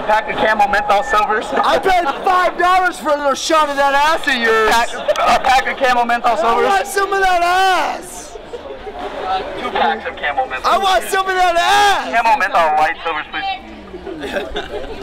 pack of Camel Menthol Silvers. I paid $5 for a little shot of that ass of yours. A pack of Camel Menthol I Silvers. want some of that ass. 2 packs of Camel Menthol. I want some of that ass. Camel Menthol Light Silvers, please.